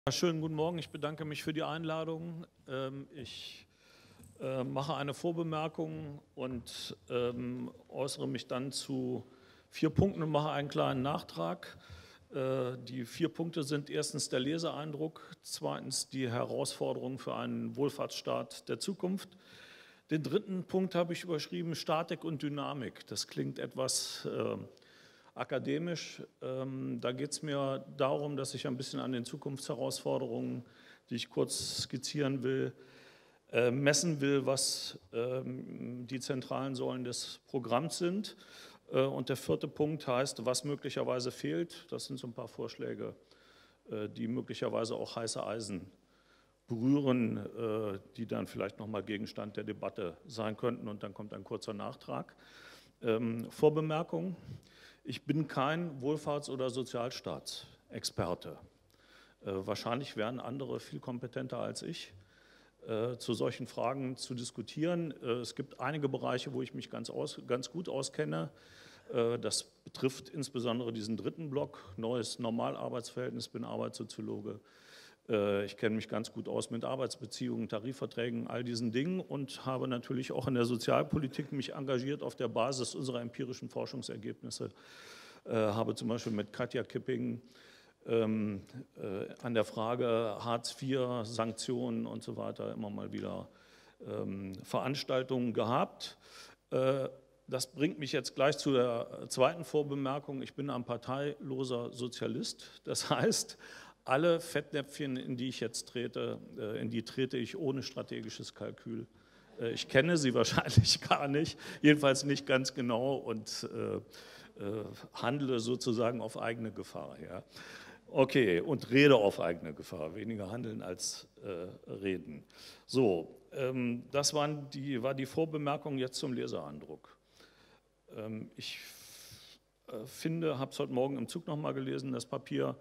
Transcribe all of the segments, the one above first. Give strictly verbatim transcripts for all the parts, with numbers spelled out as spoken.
Schönen guten Morgen, ich bedanke mich für die Einladung. Ich mache eine Vorbemerkung und äußere mich dann zu vier Punkten und mache einen kleinen Nachtrag. Die vier Punkte sind erstens der Leseeindruck, zweitens die Herausforderungen für einen Wohlfahrtsstaat der Zukunft. Den dritten Punkt habe ich überschrieben, Statik und Dynamik. Das klingt etwas akademisch. Da geht es mir darum, dass ich ein bisschen an den Zukunftsherausforderungen, die ich kurz skizzieren will, messen will, was die zentralen Säulen des Programms sind. Und der vierte Punkt heißt, was möglicherweise fehlt. Das sind so ein paar Vorschläge, die möglicherweise auch heiße Eisen berühren, die dann vielleicht nochmal Gegenstand der Debatte sein könnten. Und dann kommt ein kurzer Nachtrag. Vorbemerkung. Ich bin kein Wohlfahrts- oder Sozialstaatsexperte. Äh, wahrscheinlich wären andere viel kompetenter als ich, äh, zu solchen Fragen zu diskutieren. Äh, es gibt einige Bereiche, wo ich mich ganz, aus, ganz gut auskenne. Äh, das betrifft insbesondere diesen dritten Block, neues Normalarbeitsverhältnis, bin Arbeitssoziologe. Äh, ich kenne mich ganz gut aus mit Arbeitsbeziehungen, Tarifverträgen, all diesen Dingen und habe natürlich auch in der Sozialpolitik mich engagiert auf der Basis unserer empirischen Forschungsergebnisse. Äh, habe zum Beispiel mit Katja Kipping ähm, äh, an der Frage Hartz vier, Sanktionen und so weiter immer mal wieder ähm, Veranstaltungen gehabt. Äh, das bringt mich jetzt gleich zu der zweiten Vorbemerkung. Ich bin ein parteiloser Sozialist. Das heißt, alle Fettnäpfchen, in die ich jetzt trete, in die trete ich ohne strategisches Kalkül. Ich kenne sie wahrscheinlich gar nicht, jedenfalls nicht ganz genau und äh, äh, handle sozusagen auf eigene Gefahr. Ja. Okay, und rede auf eigene Gefahr, weniger handeln als äh, reden. So, ähm, das waren die, war die Vorbemerkung jetzt zum Leseeindruck. Ähm, ich äh, finde, habe es heute Morgen im Zug nochmal gelesen, das Papier.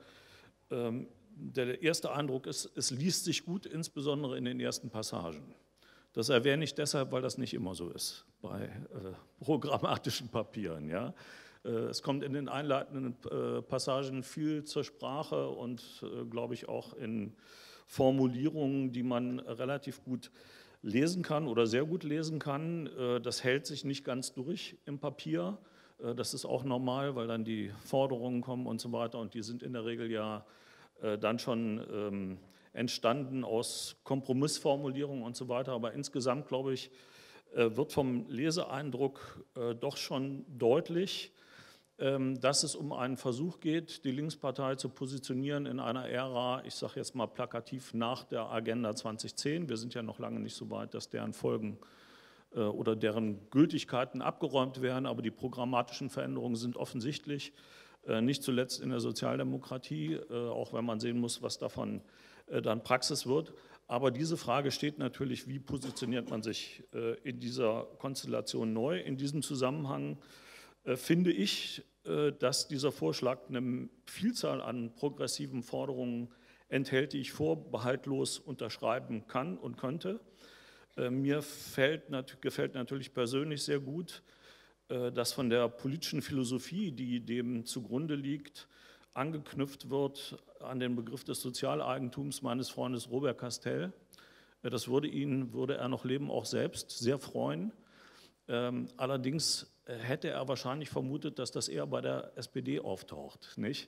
Der erste Eindruck ist, es liest sich gut, insbesondere in den ersten Passagen. Das erwähne ich deshalb, weil das nicht immer so ist bei äh, programmatischen Papieren. Ja? Äh, es kommt in den einleitenden äh, Passagen viel zur Sprache und, äh, glaube ich, auch in Formulierungen, die man relativ gut lesen kann oder sehr gut lesen kann. Äh, das hält sich nicht ganz durch im Papier. Das ist auch normal, weil dann die Forderungen kommen und so weiter und die sind in der Regel ja äh, dann schon ähm, entstanden aus Kompromissformulierungen und so weiter. Aber insgesamt, glaube ich, äh, wird vom Leseeindruck äh, doch schon deutlich, ähm, dass es um einen Versuch geht, die Linkspartei zu positionieren in einer Ära, ich sage jetzt mal plakativ, nach der Agenda zwanzig zehn. Wir sind ja noch lange nicht so weit, dass deren Folgen oder deren Gültigkeiten abgeräumt werden, aber die programmatischen Veränderungen sind offensichtlich, nicht zuletzt in der Sozialdemokratie, auch wenn man sehen muss, was davon dann Praxis wird. Aber diese Frage steht natürlich, wie positioniert man sich in dieser Konstellation neu? In diesem Zusammenhang finde ich, dass dieser Vorschlag eine Vielzahl an progressiven Forderungen enthält, die ich vorbehaltlos unterschreiben kann und könnte. Mir fällt, gefällt natürlich persönlich sehr gut, dass von der politischen Philosophie, die dem zugrunde liegt, angeknüpft wird an den Begriff des Sozialeigentums meines Freundes Robert Castell. Das würde ihn, würde er noch leben, auch selbst sehr freuen. Allerdings hätte er wahrscheinlich vermutet, dass das eher bei der S P D auftaucht, nicht?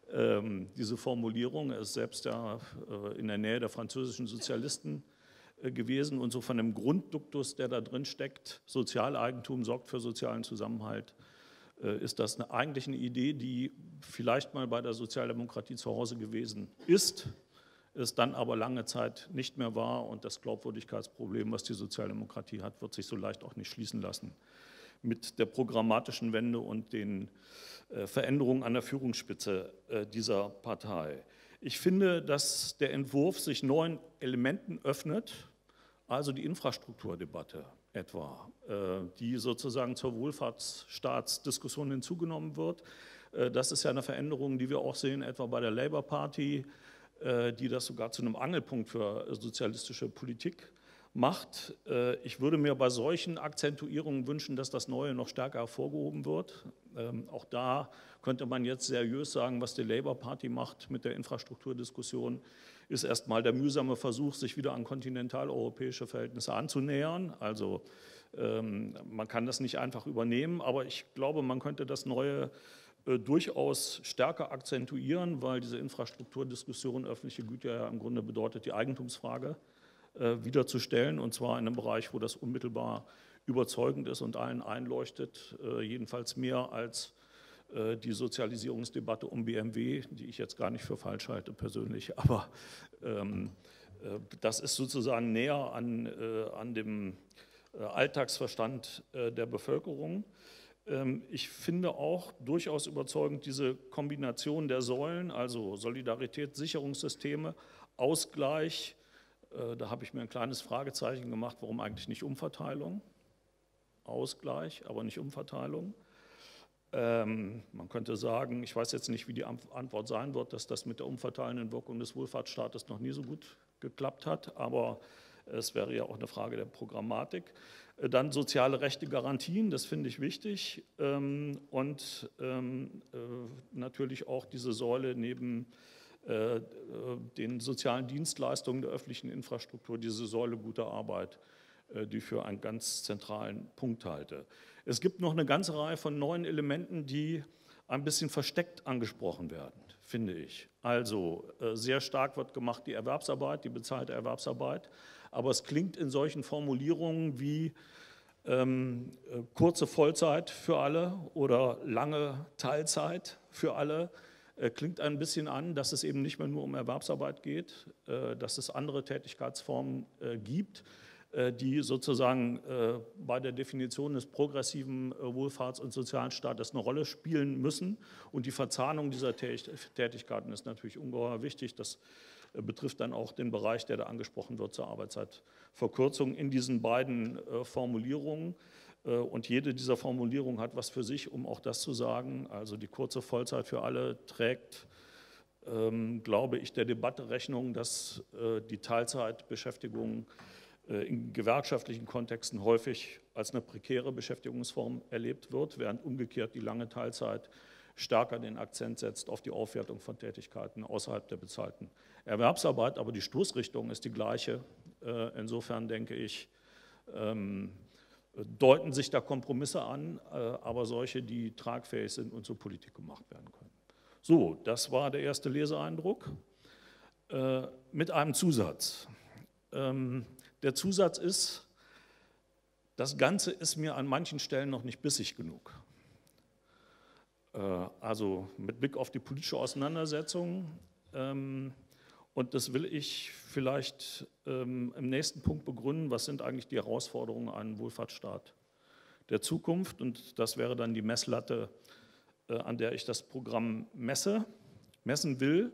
Diese Formulierung, er ist selbst ja in der Nähe der französischen Sozialisten gewesen und so von dem Grundduktus, der da drin steckt, Sozialeigentum sorgt für sozialen Zusammenhalt, ist das eine, eigentlich eine Idee, die vielleicht mal bei der Sozialdemokratie zu Hause gewesen ist, es dann aber lange Zeit nicht mehr war und das Glaubwürdigkeitsproblem, was die Sozialdemokratie hat, wird sich so leicht auch nicht schließen lassen mit der programmatischen Wende und den Veränderungen an der Führungsspitze dieser Partei. Ich finde, dass der Entwurf sich neuen Elementen öffnet, also die Infrastrukturdebatte etwa, die sozusagen zur Wohlfahrtsstaatsdiskussion hinzugenommen wird. Das ist ja eine Veränderung, die wir auch sehen, etwa bei der Labour Party, die das sogar zu einem Angelpunkt für sozialistische Politik macht. Ich würde mir bei solchen Akzentuierungen wünschen, dass das Neue noch stärker hervorgehoben wird. Auch da könnte man jetzt seriös sagen, was die Labour Party macht mit der Infrastrukturdiskussion, ist erstmal der mühsame Versuch, sich wieder an kontinentaleuropäische Verhältnisse anzunähern. Also man kann das nicht einfach übernehmen, aber ich glaube, man könnte das Neue durchaus stärker akzentuieren, weil diese Infrastrukturdiskussion öffentliche Güter ja im Grunde bedeutet, die Eigentumsfrage wiederzustellen, und zwar in einem Bereich, wo das unmittelbar überzeugend ist und allen einleuchtet, jedenfalls mehr als die Sozialisierungsdebatte um B M W, die ich jetzt gar nicht für falsch halte persönlich, aber ähm, das ist sozusagen näher an, an dem Alltagsverstand der Bevölkerung. Ich finde auch durchaus überzeugend diese Kombination der Säulen, also Solidarität, Sicherungssysteme, Ausgleich. Da habe ich mir ein kleines Fragezeichen gemacht, warum eigentlich nicht Umverteilung? Ausgleich, aber nicht Umverteilung. Ähm, man könnte sagen, ich weiß jetzt nicht, wie die Antwort sein wird, dass das mit der umverteilenden Wirkung des Wohlfahrtsstaates noch nie so gut geklappt hat, aber es wäre ja auch eine Frage der Programmatik. Dann soziale Rechte, Garantien, das finde ich wichtig, ähm, und ähm, äh, natürlich auch diese Säule neben äh, den sozialen Dienstleistungen der öffentlichen Infrastruktur, diese Säule guter Arbeit, äh, die ich für einen ganz zentralen Punkt halte. Es gibt noch eine ganze Reihe von neuen Elementen, die ein bisschen versteckt angesprochen werden, finde ich. Also äh, sehr stark wird gemacht die Erwerbsarbeit, die bezahlte Erwerbsarbeit, aber es klingt in solchen Formulierungen wie ähm, äh, kurze Vollzeit für alle oder lange Teilzeit für alle, äh, klingt ein bisschen an, dass es eben nicht mehr nur um Erwerbsarbeit geht, äh, dass es andere Tätigkeitsformen äh, gibt, die sozusagen bei der Definition des progressiven Wohlfahrts- und sozialen Staates eine Rolle spielen müssen. Und die Verzahnung dieser Tätigkeiten ist natürlich ungeheuer wichtig. Das betrifft dann auch den Bereich, der da angesprochen wird, zur Arbeitszeitverkürzung in diesen beiden Formulierungen. Und jede dieser Formulierungen hat was für sich, um auch das zu sagen. Also die kurze Vollzeit für alle trägt, glaube ich, der Debatte Rechnung, dass die Teilzeitbeschäftigung in gewerkschaftlichen Kontexten häufig als eine prekäre Beschäftigungsform erlebt wird, während umgekehrt die lange Teilzeit stärker den Akzent setzt auf die Aufwertung von Tätigkeiten außerhalb der bezahlten Erwerbsarbeit. Aber die Stoßrichtung ist die gleiche. Insofern denke ich, deuten sich da Kompromisse an, aber solche, die tragfähig sind und zur Politik gemacht werden können. So, das war der erste Leseeindruck mit einem Zusatz. Der Zusatz ist, das Ganze ist mir an manchen Stellen noch nicht bissig genug. Also mit Blick auf die politische Auseinandersetzung. Und das will ich vielleicht im nächsten Punkt begründen. Was sind eigentlich die Herausforderungen an einen Wohlfahrtsstaat der Zukunft? Und das wäre dann die Messlatte, an der ich das Programm messe, messen will.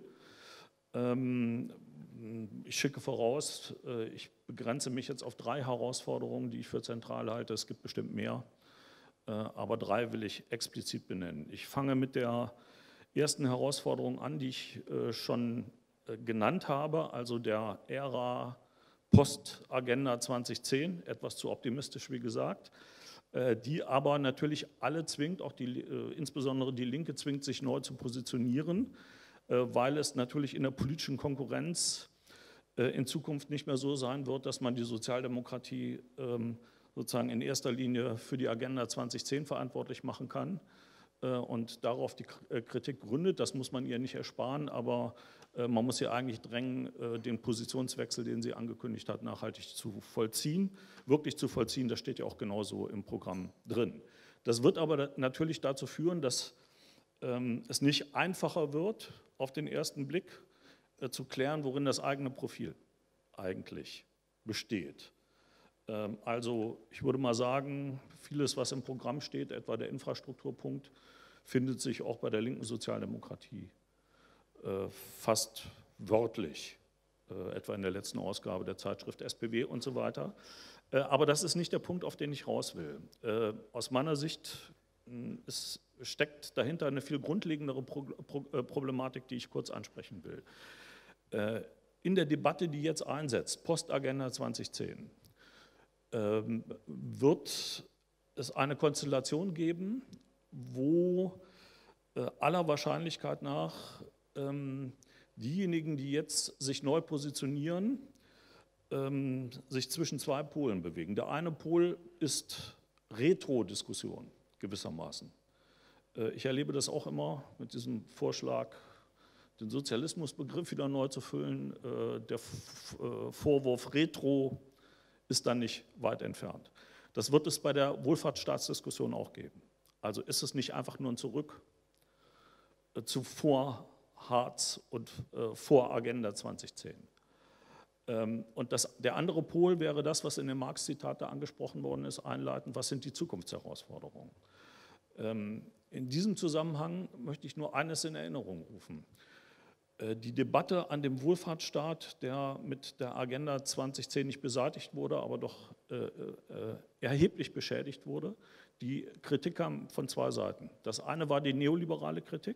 Ich schicke voraus, ich begrenze mich jetzt auf drei Herausforderungen, die ich für zentral halte. Es gibt bestimmt mehr, aber drei will ich explizit benennen. Ich fange mit der ersten Herausforderung an, die ich schon genannt habe, also der Ära Post-Agenda zwanzig zehn, etwas zu optimistisch, wie gesagt, die aber natürlich alle zwingt, auch die, insbesondere die Linke zwingt, sich neu zu positionieren, weil es natürlich in der politischen Konkurrenz in Zukunft nicht mehr so sein wird, dass man die Sozialdemokratie sozusagen in erster Linie für die Agenda zwanzig zehn verantwortlich machen kann und darauf die Kritik gründet. Das muss man ihr nicht ersparen, aber man muss ihr eigentlich drängen, den Positionswechsel, den sie angekündigt hat, nachhaltig zu vollziehen, wirklich zu vollziehen. Das steht ja auch genauso im Programm drin. Das wird aber natürlich dazu führen, dass es nicht einfacher wird, auf den ersten Blick zu klären, worin das eigene Profil eigentlich besteht. Also ich würde mal sagen, vieles, was im Programm steht, etwa der Infrastrukturpunkt, findet sich auch bei der linken Sozialdemokratie fast wörtlich, etwa in der letzten Ausgabe der Zeitschrift S P W und so weiter. Aber das ist nicht der Punkt, auf den ich raus will. Aus meiner Sicht es steckt dahinter eine viel grundlegendere Problematik, die ich kurz ansprechen will. In der Debatte, die jetzt einsetzt, Postagenda zwanzig zehn, ähm, wird es eine Konstellation geben, wo äh, aller Wahrscheinlichkeit nach ähm, diejenigen, die jetzt sich neu positionieren, ähm, sich zwischen zwei Polen bewegen. Der eine Pol ist Retro-Diskussion gewissermaßen. Äh, ich erlebe das auch immer mit diesem Vorschlag, den Sozialismusbegriff wieder neu zu füllen. Äh, der F äh, Vorwurf Retro ist dann nicht weit entfernt. Das wird es bei der Wohlfahrtsstaatsdiskussion auch geben. Also ist es nicht einfach nur ein Zurück äh, zu vor Hartz und äh, vor Agenda zweitausendzehn. Ähm, und das, der andere Pol wäre das, was in dem Marx-Zitat da angesprochen worden ist, einleitend, was sind die Zukunftsherausforderungen. Ähm, in diesem Zusammenhang möchte ich nur eines in Erinnerung rufen. Die Debatte an dem Wohlfahrtsstaat, der mit der Agenda zweitausendzehn nicht beseitigt wurde, aber doch äh, äh, erheblich beschädigt wurde, die Kritik kam von zwei Seiten. Das eine war die neoliberale Kritik,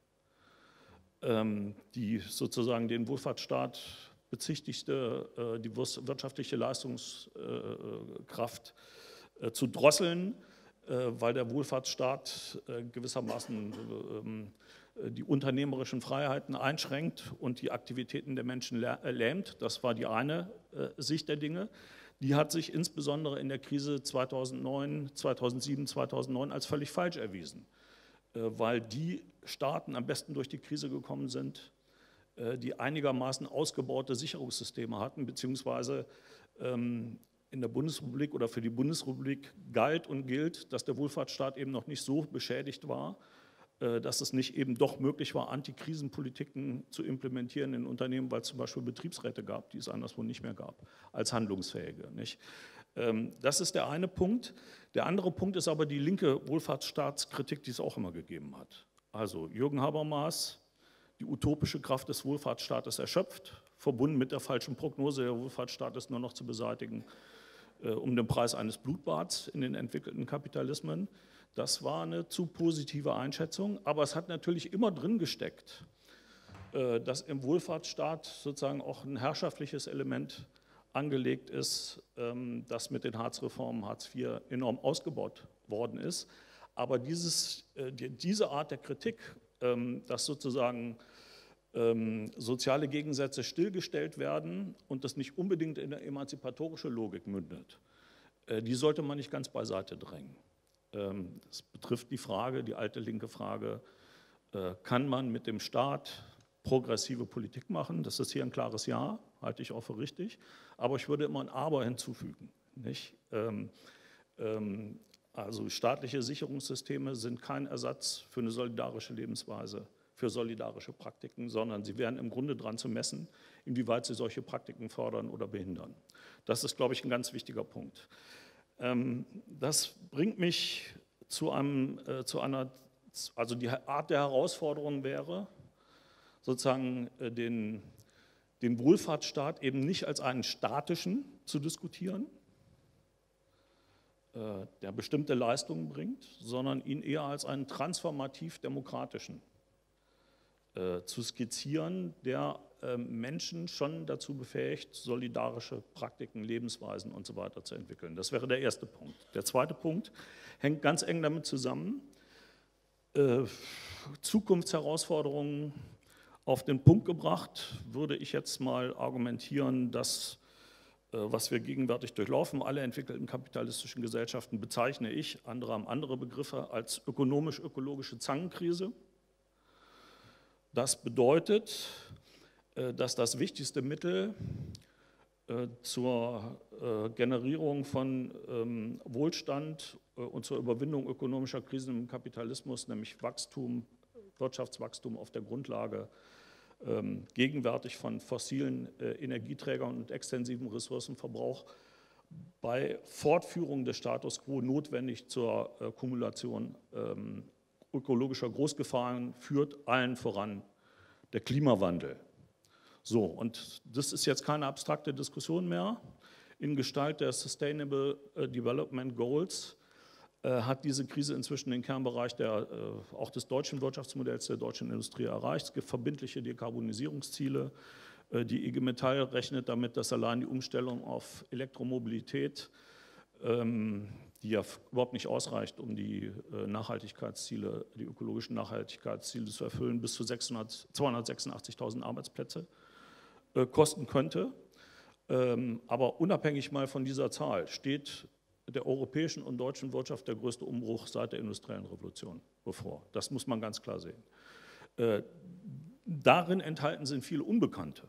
ähm, die sozusagen den Wohlfahrtsstaat bezichtigte, äh, die wirtschaftliche Leistungskraft äh, zu drosseln, äh, weil der Wohlfahrtsstaat äh, gewissermaßen äh, die unternehmerischen Freiheiten einschränkt und die Aktivitäten der Menschen lähmt. Das war die eine äh, Sicht der Dinge. Die hat sich insbesondere in der Krise zweitausendneun, zweitausendsieben, zweitausendneun als völlig falsch erwiesen, äh, weil die Staaten am besten durch die Krise gekommen sind, äh, die einigermaßen ausgebaute Sicherungssysteme hatten, beziehungsweise ähm, in der Bundesrepublik oder für die Bundesrepublik galt und gilt, dass der Wohlfahrtsstaat eben noch nicht so beschädigt war, dass es nicht eben doch möglich war, Antikrisenpolitiken zu implementieren in Unternehmen, weil es zum Beispiel Betriebsräte gab, die es anderswo nicht mehr gab, als handlungsfähige. Nicht? Das ist der eine Punkt. Der andere Punkt ist aber die linke Wohlfahrtsstaatskritik, die es auch immer gegeben hat. Also Jürgen Habermas, die utopische Kraft des Wohlfahrtsstaates erschöpft, verbunden mit der falschen Prognose, der Wohlfahrtsstaat ist nur noch zu beseitigen um den Preis eines Blutbads in den entwickelten Kapitalismen. Das war eine zu positive Einschätzung, aber es hat natürlich immer drin gesteckt, dass im Wohlfahrtsstaat sozusagen auch ein herrschaftliches Element angelegt ist, das mit den Hartz-Reformen, Hartz vier enorm ausgebaut worden ist. Aber dieses, diese Art der Kritik, dass sozusagen soziale Gegensätze stillgestellt werden und das nicht unbedingt in eine emanzipatorische Logik mündet, die sollte man nicht ganz beiseite drängen. Das betrifft die Frage, die alte linke Frage, kann man mit dem Staat progressive Politik machen? Das ist hier ein klares Ja, halte ich auch für richtig. Aber ich würde immer ein Aber hinzufügen. Nicht? Also staatliche Sicherungssysteme sind kein Ersatz für eine solidarische Lebensweise, für solidarische Praktiken, sondern sie wären im Grunde daran zu messen, inwieweit sie solche Praktiken fördern oder behindern. Das ist, glaube ich, ein ganz wichtiger Punkt. Das bringt mich zu, einem, zu einer, also die Art der Herausforderung wäre, sozusagen den, den Wohlfahrtsstaat eben nicht als einen statischen zu diskutieren, der bestimmte Leistungen bringt, sondern ihn eher als einen transformativ-demokratischen zu skizzieren, der Menschen schon dazu befähigt, solidarische Praktiken, Lebensweisen und so weiter zu entwickeln. Das wäre der erste Punkt. Der zweite Punkt hängt ganz eng damit zusammen, äh, Zukunftsherausforderungen auf den Punkt gebracht, würde ich jetzt mal argumentieren, dass, äh, was wir gegenwärtig durchlaufen, alle entwickelten kapitalistischen Gesellschaften bezeichne ich, andere haben andere Begriffe, als ökonomisch-ökologische Zangenkrise. Das bedeutet, dass das wichtigste Mittel zur Generierung von Wohlstand und zur Überwindung ökonomischer Krisen im Kapitalismus, nämlich Wachstum, Wirtschaftswachstum auf der Grundlage gegenwärtig von fossilen Energieträgern und extensivem Ressourcenverbrauch, bei Fortführung des Status quo notwendig zur Kumulation ökologischer Großgefahren führt, allen voran der Klimawandel. So, und das ist jetzt keine abstrakte Diskussion mehr. In Gestalt der Sustainable Development Goals äh, hat diese Krise inzwischen den Kernbereich der, äh, auch des deutschen Wirtschaftsmodells, der deutschen Industrie erreicht. Es gibt verbindliche Dekarbonisierungsziele. Äh, die I G Metall rechnet damit, dass allein die Umstellung auf Elektromobilität ähm, die ja überhaupt nicht ausreicht, um die äh, Nachhaltigkeitsziele, die ökologischen Nachhaltigkeitsziele zu erfüllen, bis zu zweihundertsechsundachtzigtausend Arbeitsplätze äh, kosten könnte. Ähm, aber unabhängig mal von dieser Zahl steht der europäischen und deutschen Wirtschaft der größte Umbruch seit der industriellen Revolution bevor. Das muss man ganz klar sehen. Äh, darin enthalten sind viele Unbekannte.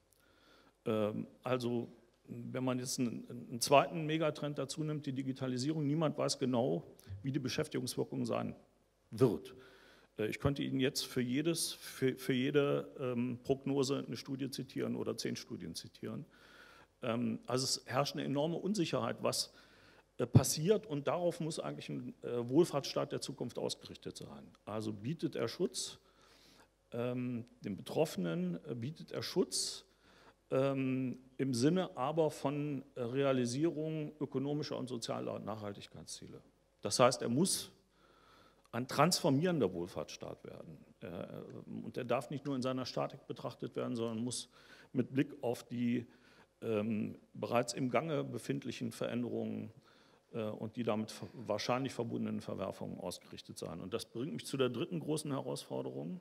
Ähm, also wenn man jetzt einen, einen zweiten Megatrend dazu nimmt, die Digitalisierung, niemand weiß genau, wie die Beschäftigungswirkung sein wird. Äh, ich könnte Ihnen jetzt für, jedes, für, für jede ähm, Prognose eine Studie zitieren oder zehn Studien zitieren. Ähm, also es herrscht eine enorme Unsicherheit, was äh, passiert, und darauf muss eigentlich ein äh, Wohlfahrtsstaat der Zukunft ausgerichtet sein. Also bietet er Schutz, ähm, den Betroffenen äh, bietet er Schutz, Ähm, im Sinne aber von Realisierung ökonomischer und sozialer Nachhaltigkeitsziele. Das heißt, er muss ein transformierender Wohlfahrtsstaat werden. Äh, und er darf nicht nur in seiner Statik betrachtet werden, sondern muss mit Blick auf die ähm, bereits im Gange befindlichen Veränderungen äh, und die damit wahrscheinlich verbundenen Verwerfungen ausgerichtet sein. Und das bringt mich zu der dritten großen Herausforderung.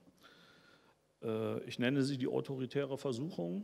Äh, ich nenne sie die autoritäre Versuchung.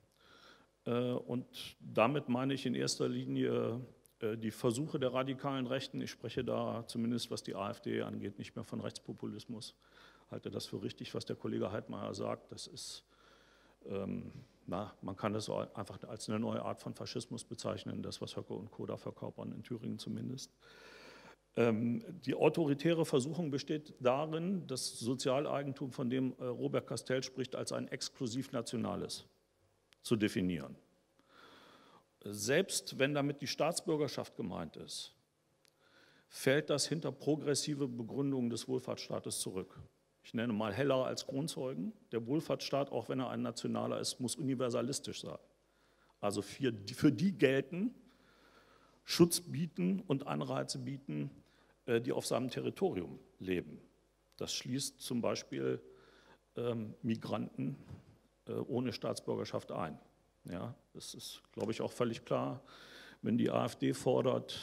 Und damit meine ich in erster Linie die Versuche der radikalen Rechten. Ich spreche da zumindest, was die AfD angeht, nicht mehr von Rechtspopulismus. Ich halte das für richtig, was der Kollege Heidmeier sagt. Das ist, ähm, na, man kann das einfach als eine neue Art von Faschismus bezeichnen, das, was Höcke und Co. da verkörpern, in Thüringen zumindest. Ähm, die autoritäre Versuchung besteht darin, das Sozialeigentum, von dem äh, Robert Castell spricht, als ein exklusiv nationales zu definieren. Selbst wenn damit die Staatsbürgerschaft gemeint ist, fällt das hinter progressive Begründungen des Wohlfahrtsstaates zurück. Ich nenne mal Heller als Kronzeugen. Der Wohlfahrtsstaat, auch wenn er ein nationaler ist, muss universalistisch sein. Also für die, für die gelten, Schutz bieten und Anreize bieten, die auf seinem Territorium leben. Das schließt zum Beispiel ähm, Migranten ohne Staatsbürgerschaft ein. Ja, das ist, glaube ich, auch völlig klar. Wenn die AfD fordert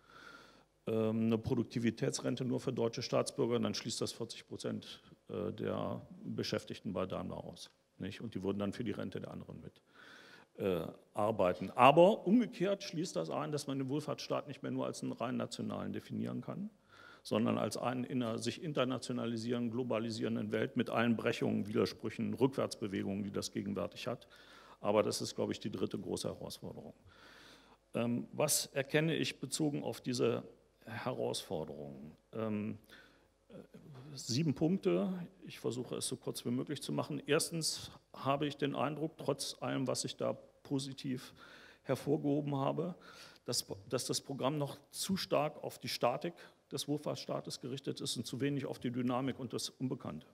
ähm, eine Produktivitätsrente nur für deutsche Staatsbürger, dann schließt das vierzig Prozent äh, der Beschäftigten bei Daimler aus. Nicht? Und die würden dann für die Rente der anderen mit äh, arbeiten. Aber umgekehrt schließt das ein, dass man den Wohlfahrtsstaat nicht mehr nur als einen rein nationalen definieren kann, sondern als einen in einer sich internationalisierenden, globalisierenden Welt mit allen Brechungen, Widersprüchen, Rückwärtsbewegungen, die das gegenwärtig hat. Aber das ist, glaube ich, die dritte große Herausforderung. Ähm, was erkenne ich bezogen auf diese Herausforderungen? Ähm, sieben Punkte, ich versuche es so kurz wie möglich zu machen. Erstens habe ich den Eindruck, trotz allem, was ich da positiv hervorgehoben habe, dass, dass das Programm noch zu stark auf die Statik des Wohlfahrtsstaates gerichtet ist und zu wenig auf die Dynamik und das Unbekannte.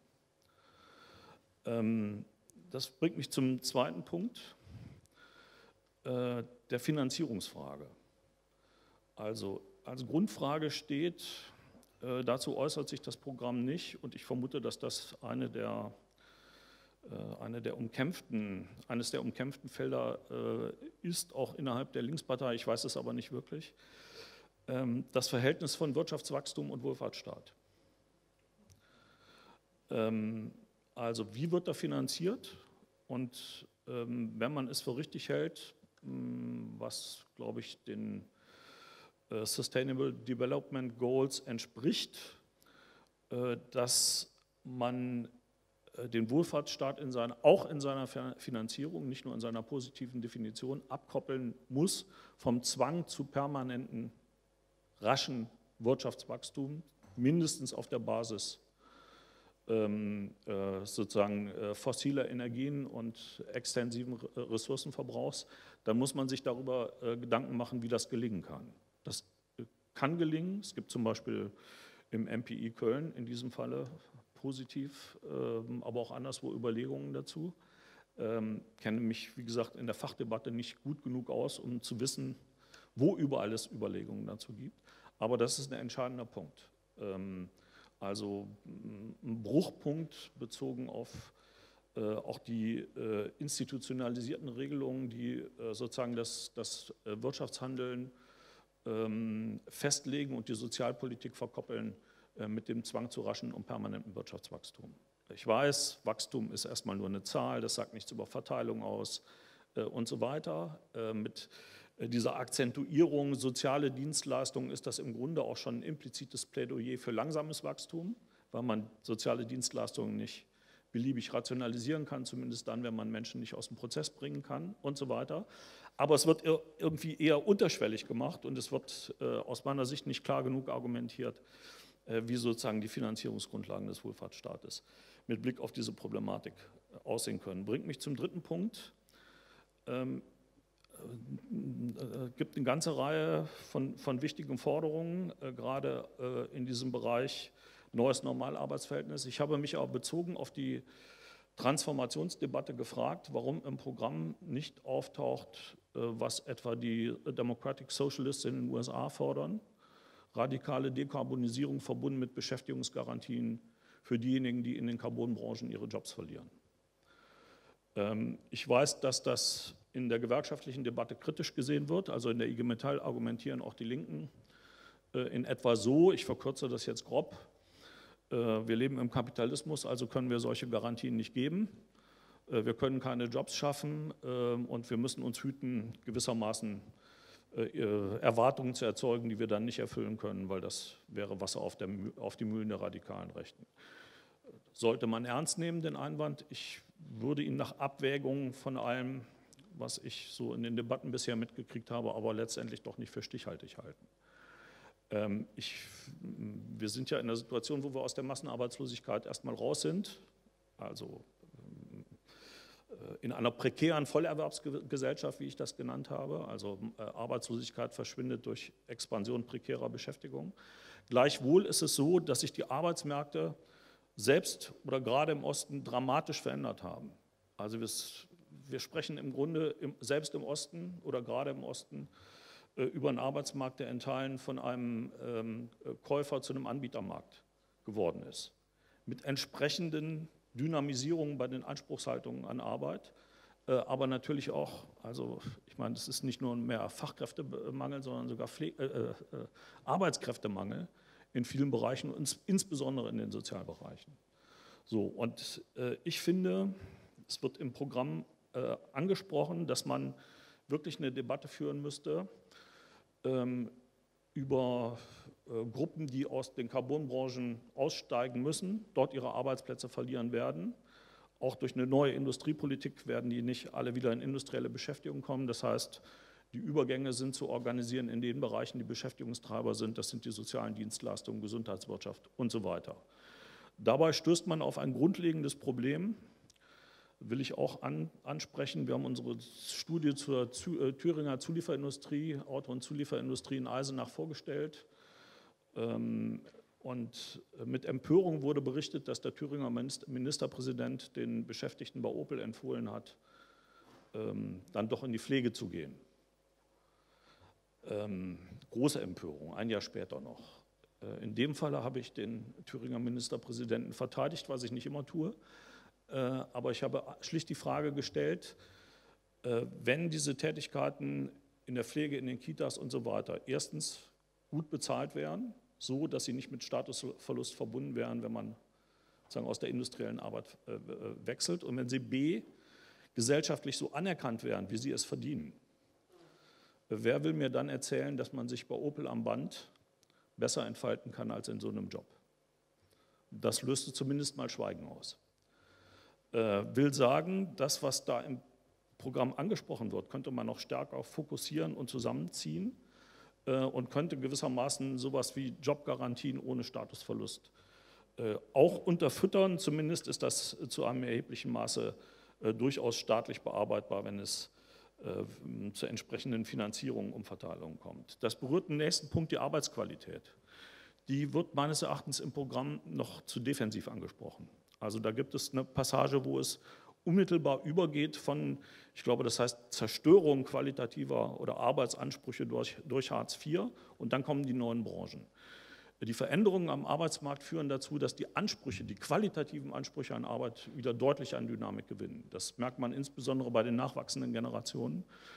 Ähm, das bringt mich zum zweiten Punkt, äh, der Finanzierungsfrage. Also als Grundfrage steht, äh, dazu äußert sich das Programm nicht, und ich vermute, dass das eine der, äh, eine der umkämpften, eines der umkämpften Felder äh, ist, auch innerhalb der Linkspartei, ich weiß es aber nicht wirklich, das Verhältnis von Wirtschaftswachstum und Wohlfahrtsstaat. Also wie wird er finanziert? Und wenn man es für richtig hält, was, glaube ich, den Sustainable Development Goals entspricht, dass man den Wohlfahrtsstaat in seiner, auch in seiner Finanzierung, nicht nur in seiner positiven Definition, abkoppeln muss vom Zwang zu permanenten raschen Wirtschaftswachstum, mindestens auf der Basis ähm, äh, sozusagen äh, fossiler Energien und extensiven Ressourcenverbrauchs, dann muss man sich darüber äh, Gedanken machen, wie das gelingen kann. Das äh, kann gelingen. Es gibt zum Beispiel im M P I Köln in diesem Falle positiv, äh, aber auch anderswo Überlegungen dazu. Ähm, kenne mich, wie gesagt, in der Fachdebatte nicht gut genug aus, um zu wissen, wo überall es Überlegungen dazu gibt. Aber das ist ein entscheidender Punkt. Also ein Bruchpunkt bezogen auf auch die institutionalisierten Regelungen, die sozusagen das, das Wirtschaftshandeln ähm, festlegen und die Sozialpolitik verkoppeln äh, mit dem Zwang zu raschen und permanentem Wirtschaftswachstum. Ich weiß, Wachstum ist erstmal nur eine Zahl, das sagt nichts über Verteilung aus äh, und so weiter. Äh, mit äh, dieser Akzentuierung soziale Dienstleistungen ist das im Grunde auch schon ein implizites Plädoyer für langsames Wachstum, weil man soziale Dienstleistungen nicht beliebig rationalisieren kann, zumindest dann, wenn man Menschen nicht aus dem Prozess bringen kann und so weiter. Aber es wird irgendwie eher unterschwellig gemacht und es wird äh, aus meiner Sicht nicht klar genug argumentiert, äh, wie sozusagen die Finanzierungsgrundlagen des Wohlfahrtsstaates mit Blick auf diese Problematik äh, aussehen können. Bringt mich zum dritten Punkt. Ähm, äh, gibt eine ganze Reihe von, von wichtigen Forderungen, äh, gerade äh, in diesem Bereich neues Normalarbeitsverhältnis. Ich habe mich auch bezogen auf die Transformationsdebatte gefragt, warum im Programm nicht auftaucht, was etwa die Democratic Socialists in den U S A fordern. Radikale Dekarbonisierung verbunden mit Beschäftigungsgarantien für diejenigen, die in den Carbonbranchen ihre Jobs verlieren. Ich weiß, dass das in der gewerkschaftlichen Debatte kritisch gesehen wird. Also in der I G Metall argumentieren auch die Linken in etwa so, ich verkürze das jetzt grob, wir leben im Kapitalismus, also können wir solche Garantien nicht geben. Wir können keine Jobs schaffen und wir müssen uns hüten, gewissermaßen Erwartungen zu erzeugen, die wir dann nicht erfüllen können, weil das wäre Wasser auf, der, auf die Mühlen der radikalen Rechten. Sollte man ernst nehmen, den Einwand? Ich würde ihn nach Abwägung von allem, was ich so in den Debatten bisher mitgekriegt habe, aber letztendlich doch nicht für stichhaltig halten. Ich, wir sind ja in einer Situation, wo wir aus der Massenarbeitslosigkeit erstmal raus sind, also in einer prekären Vollerwerbsgesellschaft, wie ich das genannt habe, also Arbeitslosigkeit verschwindet durch Expansion prekärer Beschäftigung. Gleichwohl ist es so, dass sich die Arbeitsmärkte selbst oder gerade im Osten dramatisch verändert haben. Also wir, wir sprechen im Grunde im, selbst im Osten oder gerade im Osten über einen Arbeitsmarkt, der in Teilen von einem ähm, Käufer zu einem Anbietermarkt geworden ist. Mit entsprechenden Dynamisierungen bei den Anspruchshaltungen an Arbeit, äh, aber natürlich auch, also ich meine, es ist nicht nur mehr Fachkräftemangel, sondern sogar Pfle äh, äh, Arbeitskräftemangel in vielen Bereichen, und insbesondere in den Sozialbereichen. So, und äh, ich finde, es wird im Programm äh, angesprochen, dass man wirklich eine Debatte führen müsste, über äh, Gruppen, die aus den Carbonbranchen aussteigen müssen, dort ihre Arbeitsplätze verlieren werden. Auch durch eine neue Industriepolitik werden die nicht alle wieder in industrielle Beschäftigung kommen. Das heißt, die Übergänge sind zu organisieren in den Bereichen, die Beschäftigungstreiber sind. Das sind die sozialen Dienstleistungen, Gesundheitswirtschaft und so weiter. Dabei stößt man auf ein grundlegendes Problem, will ich auch an, ansprechen. Wir haben unsere Studie zur zu, äh, Thüringer Zulieferindustrie, Auto- und Zulieferindustrie in Eisenach vorgestellt. Ähm, und mit Empörung wurde berichtet, dass der Thüringer Ministerpräsident den Beschäftigten bei Opel empfohlen hat, ähm, dann doch in die Pflege zu gehen. Ähm, große Empörung, ein Jahr später noch. Äh, in dem Falle habe ich den Thüringer Ministerpräsidenten verteidigt, was ich nicht immer tue. Aber ich habe schlicht die Frage gestellt, wenn diese Tätigkeiten in der Pflege, in den Kitas und so weiter erstens gut bezahlt wären, so dass sie nicht mit Statusverlust verbunden wären, wenn man sozusagen aus der industriellen Arbeit wechselt, und wenn sie b. gesellschaftlich so anerkannt wären, wie sie es verdienen. Wer will mir dann erzählen, dass man sich bei Opel am Band besser entfalten kann als in so einem Job? Das löste zumindest mal Schweigen aus. Will sagen, das, was da im Programm angesprochen wird, könnte man noch stärker fokussieren und zusammenziehen und könnte gewissermaßen sowas wie Jobgarantien ohne Statusverlust auch unterfüttern. Zumindest ist das zu einem erheblichen Maße durchaus staatlich bearbeitbar, wenn es zur entsprechenden Finanzierung, Umverteilung kommt. Das berührt den nächsten Punkt, die Arbeitsqualität. Die wird meines Erachtens im Programm noch zu defensiv angesprochen. Also da gibt es eine Passage, wo es unmittelbar übergeht von, ich glaube, das heißt Zerstörung qualitativer oder Arbeitsansprüche durch, durch Hartz vier, und dann kommen die neuen Branchen. Die Veränderungen am Arbeitsmarkt führen dazu, dass die Ansprüche, die qualitativen Ansprüche an Arbeit wieder deutlich an Dynamik gewinnen. Das merkt man insbesondere bei den nachwachsenden Generationen.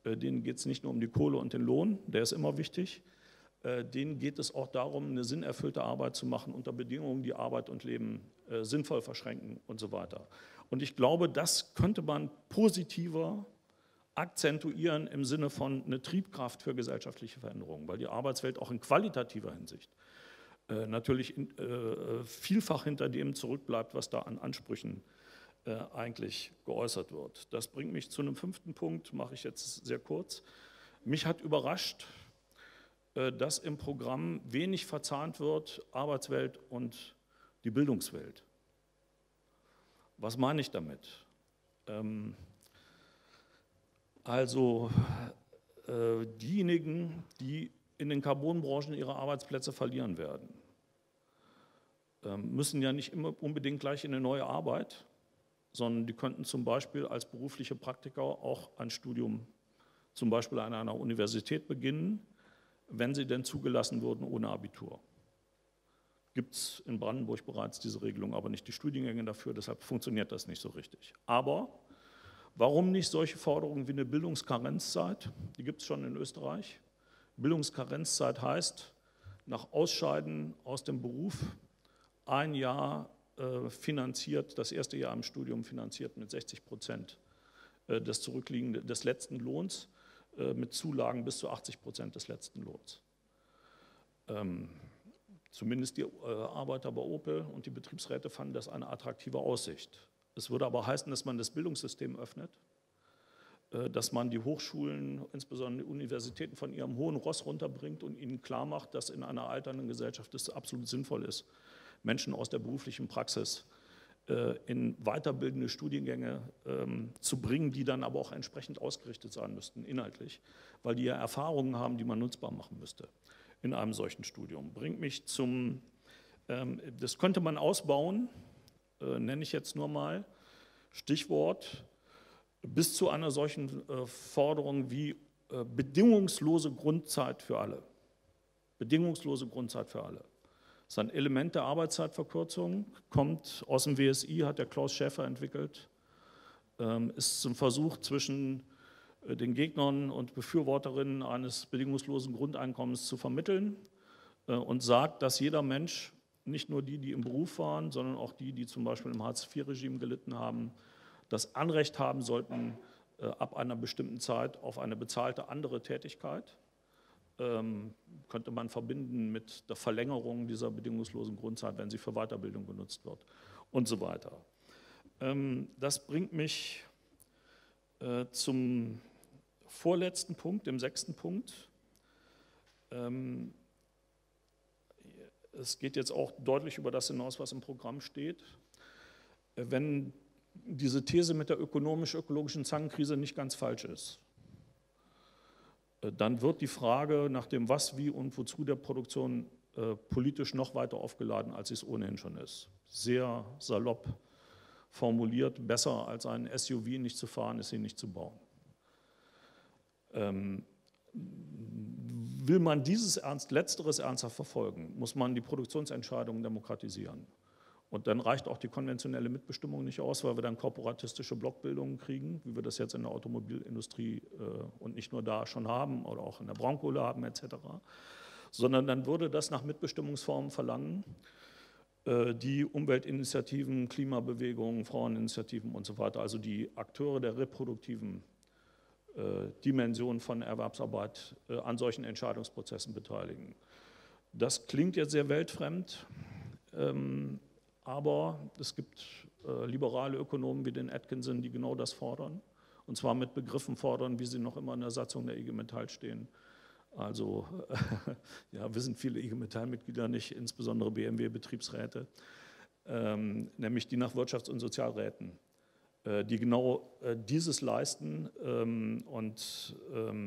denen geht es nicht nur um die Kohle und den Lohn, der ist immer wichtig, denen geht es auch darum, eine sinnerfüllte Arbeit zu machen unter Bedingungen, die Arbeit und Leben sinnvoll verschränken und so weiter. Und ich glaube, das könnte man positiver akzentuieren im Sinne von eine Triebkraft für gesellschaftliche Veränderungen, weil die Arbeitswelt auch in qualitativer Hinsicht äh, natürlich in, äh, vielfach hinter dem zurückbleibt, was da an Ansprüchen äh, eigentlich geäußert wird. Das bringt mich zu einem fünften Punkt, mache ich jetzt sehr kurz. Mich hat überrascht, äh, dass im Programm wenig verzahnt wird, Arbeitswelt und die Bildungswelt. Was meine ich damit? Ähm, Also äh, diejenigen, die in den Carbonbranchen ihre Arbeitsplätze verlieren werden, äh, müssen ja nicht immer unbedingt gleich in eine neue Arbeit, sondern die könnten zum Beispiel als berufliche Praktiker auch ein Studium zum Beispiel an einer Universität beginnen, wenn sie denn zugelassen wurden ohne Abitur. Gibt es in Brandenburg bereits diese Regelung, aber nicht die Studiengänge dafür, deshalb funktioniert das nicht so richtig. Aber warum nicht solche Forderungen wie eine Bildungskarenzzeit? Die gibt es schon in Österreich. Bildungskarenzzeit heißt, nach Ausscheiden aus dem Beruf ein Jahr äh, finanziert, das erste Jahr im Studium finanziert mit sechzig Prozent äh, des zurückliegenden, des letzten Lohns, äh, mit Zulagen bis zu achtzig Prozent des letzten Lohns. Ähm, zumindest die äh, Arbeiter bei Opel und die Betriebsräte fanden das eine attraktive Aussicht. Es würde aber heißen, dass man das Bildungssystem öffnet, dass man die Hochschulen, insbesondere die Universitäten, von ihrem hohen Ross runterbringt und ihnen klar macht, dass in einer alternden Gesellschaft es absolut sinnvoll ist, Menschen aus der beruflichen Praxis in weiterbildende Studiengänge zu bringen, die dann aber auch entsprechend ausgerichtet sein müssten, inhaltlich, weil die ja Erfahrungen haben, die man nutzbar machen müsste in einem solchen Studium. Bringt mich zum, das könnte man ausbauen, Äh, nenne ich jetzt nur mal, Stichwort, bis zu einer solchen äh, Forderung wie äh, bedingungslose Grundzeit für alle. Bedingungslose Grundzeit für alle. Das ist ein Element der Arbeitszeitverkürzung, kommt aus dem W S I, hat der Klaus Schäfer entwickelt, ähm, ist ein Versuch zwischen äh, den Gegnern und Befürworterinnen eines bedingungslosen Grundeinkommens zu vermitteln äh, und sagt, dass jeder Mensch, nicht nur die, die im Beruf waren, sondern auch die, die zum Beispiel im Hartz vier Regime gelitten haben, das Anrecht haben sollten, äh, ab einer bestimmten Zeit auf eine bezahlte andere Tätigkeit. Ähm, könnte man verbinden mit der Verlängerung dieser bedingungslosen Grundzeit, wenn sie für Weiterbildung genutzt wird und so weiter. Ähm, das bringt mich äh, zum vorletzten Punkt, dem sechsten Punkt. Ähm, Es geht jetzt auch deutlich über das hinaus, was im Programm steht. Wenn diese These mit der ökonomisch-ökologischen Zangenkrise nicht ganz falsch ist, dann wird die Frage nach dem Was, Wie und Wozu der Produktion äh, politisch noch weiter aufgeladen, als sie es ohnehin schon ist. Sehr salopp formuliert, besser als ein S U V nicht zu fahren, ist sie nicht zu bauen. Ähm, Will man dieses Ernst, Letzteres ernsthaft verfolgen, muss man die Produktionsentscheidungen demokratisieren. Und dann reicht auch die konventionelle Mitbestimmung nicht aus, weil wir dann korporatistische Blockbildungen kriegen, wie wir das jetzt in der Automobilindustrie äh, und nicht nur da schon haben oder auch in der Braunkohle haben et cetera. Sondern dann würde das nach Mitbestimmungsformen verlangen, äh, die Umweltinitiativen, Klimabewegungen, Fraueninitiativen und so weiter, also die Akteure der reproduktiven Dimension von Erwerbsarbeit äh, an solchen Entscheidungsprozessen beteiligen. Das klingt jetzt sehr weltfremd, ähm, aber es gibt äh, liberale Ökonomen wie den Atkinson, die genau das fordern, und zwar mit Begriffen fordern, wie sie noch immer in der Satzung der I G Metall stehen. Also äh, ja, wissen viele I G Metall-Mitglieder nicht, insbesondere B M W-Betriebsräte, ähm, nämlich die nach Wirtschafts- und Sozialräten, die genau dieses leisten und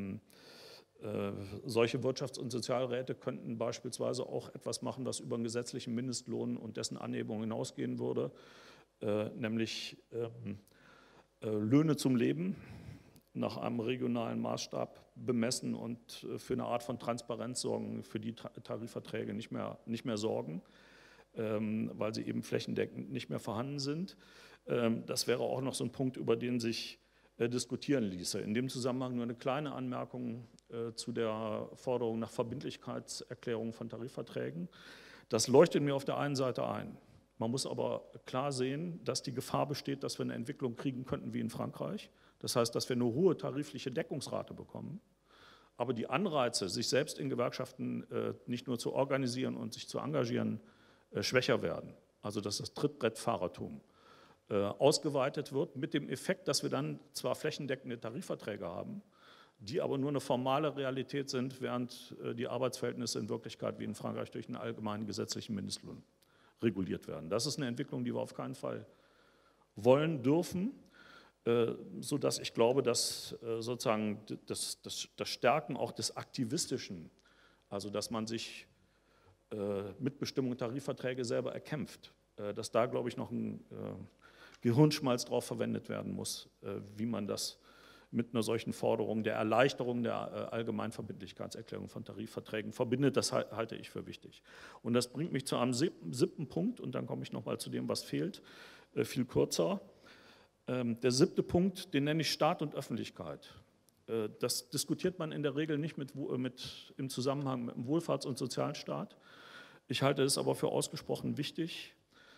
solche Wirtschafts- und Sozialräte könnten beispielsweise auch etwas machen, was über den gesetzlichen Mindestlohn und dessen Anhebung hinausgehen würde, nämlich Löhne zum Leben nach einem regionalen Maßstab bemessen und für eine Art von Transparenz sorgen, für die Tarifverträge nicht mehr, nicht mehr sorgen, weil sie eben flächendeckend nicht mehr vorhanden sind. Das wäre auch noch so ein Punkt, über den sich äh, diskutieren ließe. In dem Zusammenhang nur eine kleine Anmerkung äh, zu der Forderung nach Verbindlichkeitserklärungen von Tarifverträgen. Das leuchtet mir auf der einen Seite ein. Man muss aber klar sehen, dass die Gefahr besteht, dass wir eine Entwicklung kriegen könnten wie in Frankreich. Das heißt, dass wir eine hohe tarifliche Deckungsrate bekommen, aber die Anreize, sich selbst in Gewerkschaften äh, nicht nur zu organisieren und sich zu engagieren, äh, schwächer werden. Also dass das Trittbrettfahrertum äh, ausgeweitet wird, mit dem Effekt, dass wir dann zwar flächendeckende Tarifverträge haben, die aber nur eine formale Realität sind, während äh, die Arbeitsverhältnisse in Wirklichkeit wie in Frankreich durch einen allgemeinen gesetzlichen Mindestlohn reguliert werden. Das ist eine Entwicklung, die wir auf keinen Fall wollen dürfen, äh, sodass ich glaube, dass äh, sozusagen das, das, das Stärken auch des Aktivistischen, also dass man sich äh, Mitbestimmung Tarifverträge selber erkämpft, äh, dass da, glaube ich, noch ein äh, Gehirnschmalz drauf verwendet werden muss, äh, wie man das mit einer solchen Forderung der Erleichterung der Allgemeinverbindlichkeitserklärung von Tarifverträgen verbindet, das halte ich für wichtig. Und das bringt mich zu einem siebten Punkt, und dann komme ich nochmal zu dem, was fehlt, viel kürzer. Der siebte Punkt, den nenne ich Staat und Öffentlichkeit. Das diskutiert man in der Regel nicht mit, mit, im Zusammenhang mit dem Wohlfahrts- und Sozialstaat. Ich halte es aber für ausgesprochen wichtig,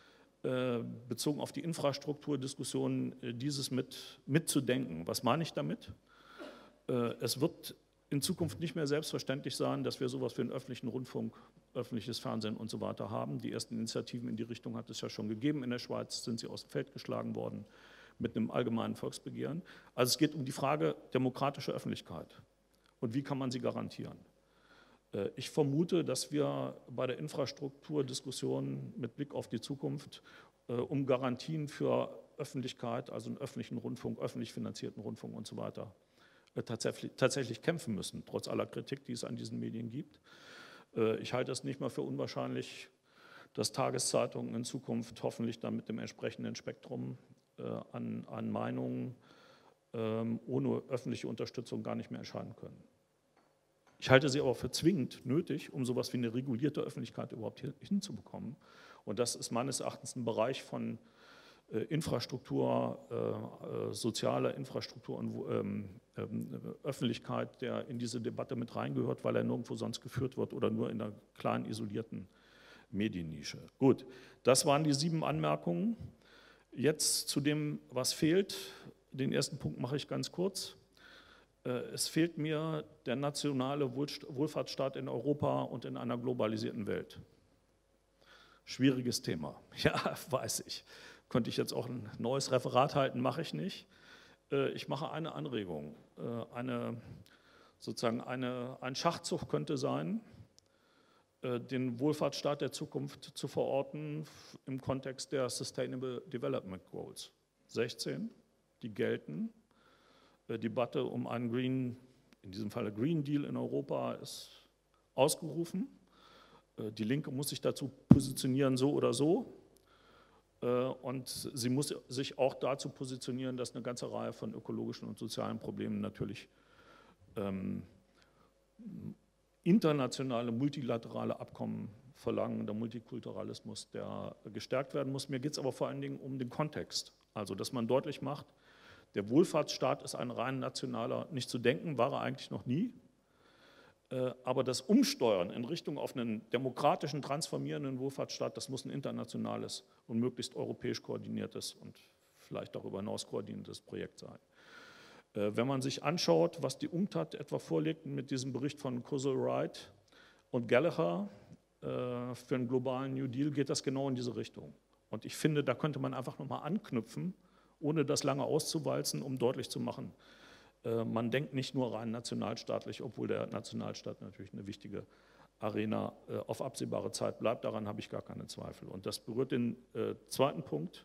bezogen auf die Infrastrukturdiskussion, dieses mit, mitzudenken. Was meine ich damit? Es wird in Zukunft nicht mehr selbstverständlich sein, dass wir sowas wie einen öffentlichen Rundfunk, öffentliches Fernsehen und so weiter haben. Die ersten Initiativen in die Richtung hat es ja schon gegeben. In der Schweiz sind sie aus dem Feld geschlagen worden mit einem allgemeinen Volksbegehren. Also es geht um die Frage demokratische Öffentlichkeit und wie kann man sie garantieren. Ich vermute, dass wir bei der Infrastrukturdiskussion mit Blick auf die Zukunft äh, um Garantien für Öffentlichkeit, also einen öffentlichen Rundfunk, öffentlich finanzierten Rundfunk und so weiter, äh, tatsächlich, tatsächlich kämpfen müssen, trotz aller Kritik, die es an diesen Medien gibt. Äh, ich halte es nicht mal für unwahrscheinlich, dass Tageszeitungen in Zukunft hoffentlich dann mit dem entsprechenden Spektrum äh, an, an Meinungen äh, ohne öffentliche Unterstützung gar nicht mehr erscheinen können. Ich halte sie aber für zwingend nötig, um sowas wie eine regulierte Öffentlichkeit überhaupt hinzubekommen. Und das ist meines Erachtens ein Bereich von äh, Infrastruktur, äh, sozialer Infrastruktur und ähm, äh, Öffentlichkeit, der in diese Debatte mit reingehört, weil er nirgendwo sonst geführt wird oder nur in einer kleinen, isolierten Mediennische. Gut, das waren die sieben Anmerkungen. Jetzt zu dem, was fehlt. Den ersten Punkt mache ich ganz kurz. Es fehlt mir der nationale Wohlfahrtsstaat in Europa und in einer globalisierten Welt. Schwieriges Thema. Ja, weiß ich. Könnte ich jetzt auch ein neues Referat halten, mache ich nicht. Ich mache eine Anregung. Eine, sozusagen eine, ein Schachzug könnte sein, den Wohlfahrtsstaat der Zukunft zu verorten im Kontext der Sustainable Development Goals. sechzehn, die gelten. Debatte um einen Green, in diesem Fall Green Deal in Europa ist ausgerufen. Die Linke muss sich dazu positionieren, so oder so. Und sie muss sich auch dazu positionieren, dass eine ganze Reihe von ökologischen und sozialen Problemen natürlich ähm, internationale, multilaterale Abkommen verlangen, der Multikulturalismus, der gestärkt werden muss. Mir geht es aber vor allen Dingen um den Kontext, also dass man deutlich macht, der Wohlfahrtsstaat ist ein rein nationaler, nicht zu denken, war er eigentlich noch nie. Aber das Umsteuern in Richtung auf einen demokratischen, transformierenden Wohlfahrtsstaat, das muss ein internationales und möglichst europäisch koordiniertes und vielleicht darüber hinaus koordiniertes Projekt sein. Wenn man sich anschaut, was die UNCTAD etwa vorlegt mit diesem Bericht von Cosell Wright und Gallagher für einen globalen New Deal, geht das genau in diese Richtung. Und ich finde, da könnte man einfach nochmal anknüpfen, ohne das lange auszuwalzen, um deutlich zu machen, äh, man denkt nicht nur rein nationalstaatlich, obwohl der Nationalstaat natürlich eine wichtige Arena äh, auf absehbare Zeit bleibt, daran habe ich gar keine Zweifel. Und das berührt den äh, zweiten Punkt,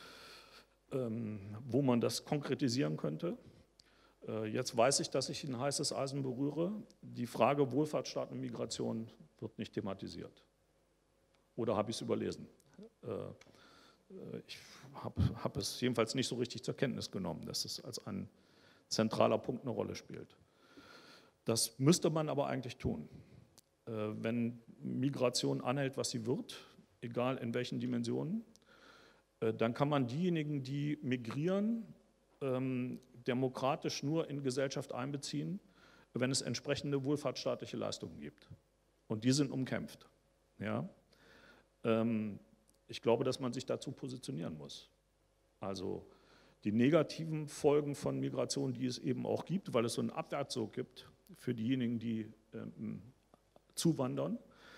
ähm, wo man das konkretisieren könnte. Äh, jetzt weiß ich, dass ich ein heißes Eisen berühre. Die Frage Wohlfahrtsstaat und Migration wird nicht thematisiert. Oder habe ich es überlesen? Äh, Ich habe hab es jedenfalls nicht so richtig zur Kenntnis genommen, dass es als ein zentraler Punkt eine Rolle spielt. Das müsste man aber eigentlich tun. Wenn Migration anhält, was sie wird, egal in welchen Dimensionen, dann kann man diejenigen, die migrieren, demokratisch nur in Gesellschaft einbeziehen, wenn es entsprechende wohlfahrtsstaatliche Leistungen gibt. Und die sind umkämpft. Ja? Ähm, ich glaube, dass man sich dazu positionieren muss. Also die negativen Folgen von Migration, die es eben auch gibt, weil es so einen Abwärtssog gibt für diejenigen, die ähm, zuwandern,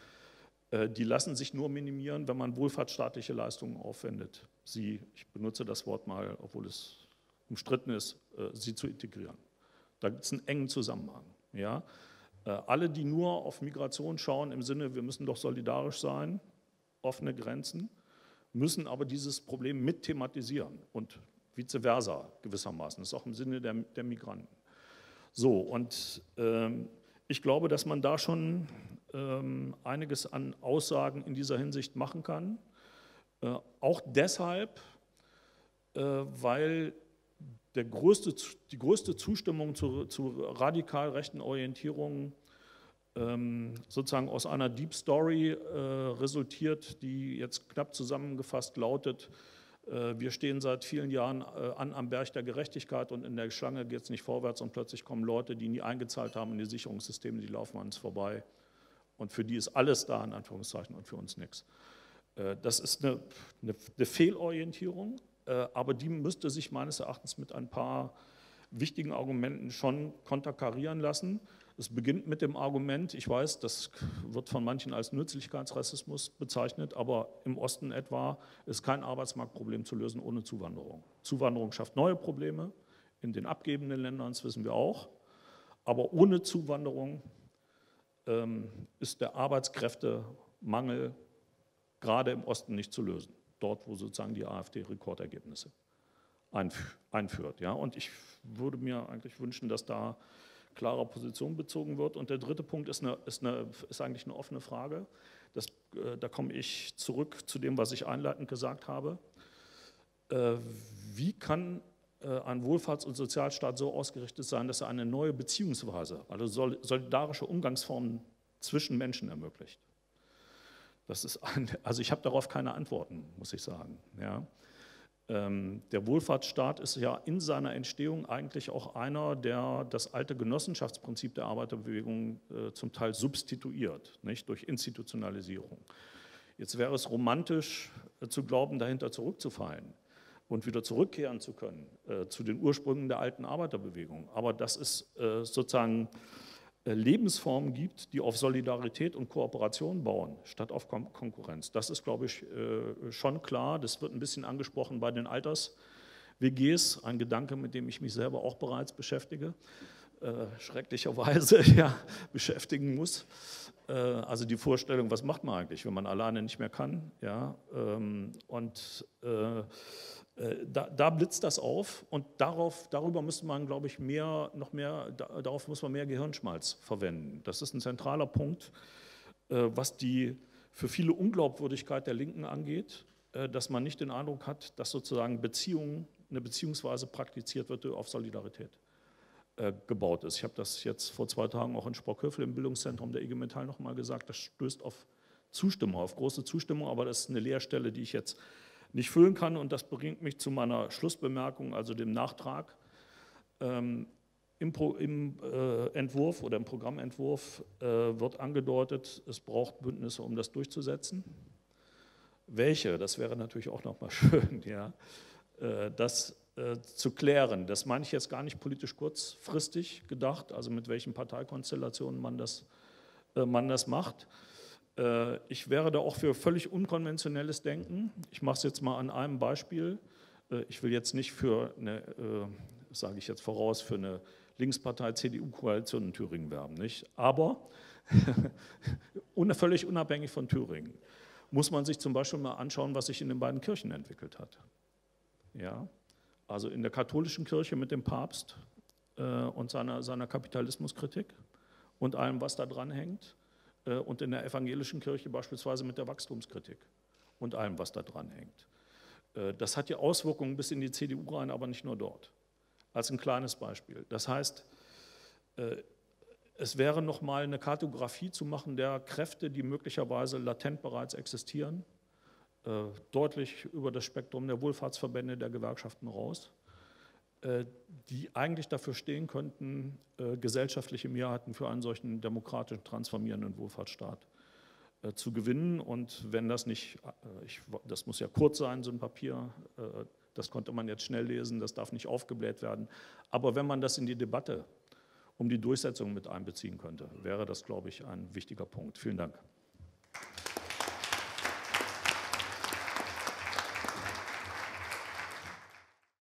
äh, die lassen sich nur minimieren, wenn man wohlfahrtsstaatliche Leistungen aufwendet. Sie, ich benutze das Wort mal, obwohl es umstritten ist, äh, sie zu integrieren. Da gibt es einen engen Zusammenhang. Ja? Äh, alle, die nur auf Migration schauen, im Sinne, wir müssen doch solidarisch sein, offene Grenzen, müssen aber dieses Problem mit thematisieren und vice versa gewissermaßen. Das ist auch im Sinne der, der Migranten. So, und ähm, ich glaube, dass man da schon ähm, einiges an Aussagen in dieser Hinsicht machen kann. Äh, auch deshalb, äh, weil der größte, die größte Zustimmung zu, zu radikal rechten Orientierungen ähm, sozusagen aus einer Deep Story äh, resultiert, die jetzt knapp zusammengefasst lautet: äh, Wir stehen seit vielen Jahren äh, an am Berg der Gerechtigkeit und in der Schlange geht es nicht vorwärts und plötzlich kommen Leute, die nie eingezahlt haben in die Sicherungssysteme, die laufen an uns vorbei und für die ist alles da, in Anführungszeichen, und für uns nichts. Äh, das ist eine, eine, eine Fehlorientierung, äh, aber die müsste sich meines Erachtens mit ein paar wichtigen Argumenten schon konterkarieren lassen. Es beginnt mit dem Argument, ich weiß, das wird von manchen als Nützlichkeitsrassismus bezeichnet, aber im Osten etwa ist kein Arbeitsmarktproblem zu lösen ohne Zuwanderung. Zuwanderung schafft neue Probleme, in den abgebenden Ländern, das wissen wir auch, aber ohne Zuwanderung ähm, ist der Arbeitskräftemangel gerade im Osten nicht zu lösen, dort wo sozusagen die AfD Rekordergebnisse einführt. Ja? Und ich würde mir eigentlich wünschen, dass da klarer Position bezogen wird. Und der dritte Punkt ist, eine, ist, eine, ist eigentlich eine offene Frage. Das, äh, da komme ich zurück zu dem, was ich einleitend gesagt habe. Äh, wie kann äh, ein Wohlfahrts- und Sozialstaat so ausgerichtet sein, dass er eine neue Beziehungsweise, also sol solidarische Umgangsformen zwischen Menschen ermöglicht? Das ist ein, also ich habe darauf keine Antworten, muss ich sagen. Ja. Der Wohlfahrtsstaat ist ja in seiner Entstehung eigentlich auch einer, der das alte Genossenschaftsprinzip der Arbeiterbewegung äh, zum Teil substituiert, nicht, durch Institutionalisierung. Jetzt wäre es romantisch äh, zu glauben, dahinter zurückzufallen und wieder zurückkehren zu können äh, zu den Ursprüngen der alten Arbeiterbewegung. Aber dass es äh, sozusagen äh, Lebensformen gibt, die auf Solidarität und Kooperation bauen, statt auf Kon Konkurrenz. Das ist, glaube ich, äh, schon klar. Das wird ein bisschen angesprochen bei den Alters-W Gs, ein Gedanke, mit dem ich mich selber auch bereits beschäftige, äh, schrecklicherweise ja, beschäftigen muss. Äh, also die Vorstellung, was macht man eigentlich, wenn man alleine nicht mehr kann? Ja, ähm, und äh, Da, da blitzt das auf und darauf, darüber müsste man, glaube ich, mehr, noch mehr, da, darauf muss man mehr Gehirnschmalz verwenden. Das ist ein zentraler Punkt, äh, was die für viele Unglaubwürdigkeit der Linken angeht, äh, dass man nicht den Eindruck hat, dass sozusagen Beziehungen, eine Beziehungsweise praktiziert wird, die auf Solidarität äh, gebaut ist. Ich habe das jetzt vor zwei Tagen auch in Sprockhövel im Bildungszentrum der I G Metall nochmal gesagt, das stößt auf Zustimmung, auf große Zustimmung, aber das ist eine Leerstelle, die ich jetzt nicht füllen kann, und das bringt mich zu meiner Schlussbemerkung, also dem Nachtrag. Ähm, Im, Pro, im äh, Entwurf oder im Programmentwurf äh, wird angedeutet, es braucht Bündnisse, um das durchzusetzen. Welche? Das wäre natürlich auch nochmal schön, ja, äh, das äh, zu klären. Das meine ich jetzt gar nicht politisch kurzfristig gedacht, also mit welchen Parteikonstellationen man das, äh, man das macht. Ich wäre da auch für völlig unkonventionelles Denken. Ich mache es jetzt mal an einem Beispiel. Ich will jetzt nicht für eine, sage ich jetzt voraus, für eine Linkspartei C D U-Koalition in Thüringen werben, nicht? Aber völlig unabhängig von Thüringen muss man sich zum Beispiel mal anschauen, was sich in den beiden Kirchen entwickelt hat. Ja? Also in der katholischen Kirche mit dem Papst und seiner, seiner Kapitalismuskritik und allem, was da dran hängt. Und in der evangelischen Kirche beispielsweise mit der Wachstumskritik und allem, was da dran hängt. Das hat ja Auswirkungen bis in die C D U rein, aber nicht nur dort. Als ein kleines Beispiel. Das heißt, es wäre nochmal eine Kartografie zu machen der Kräfte, die möglicherweise latent bereits existieren, deutlich über das Spektrum der Wohlfahrtsverbände, der Gewerkschaften raus. die eigentlich dafür stehen könnten, gesellschaftliche Mehrheiten für einen solchen demokratischen, transformierenden Wohlfahrtsstaat zu gewinnen. Und wenn das nicht, ich, das muss ja kurz sein, so ein Papier, das konnte man jetzt schnell lesen, das darf nicht aufgebläht werden. Aber wenn man das in die Debatte um die Durchsetzung mit einbeziehen könnte, wäre das, glaube ich, ein wichtiger Punkt. Vielen Dank.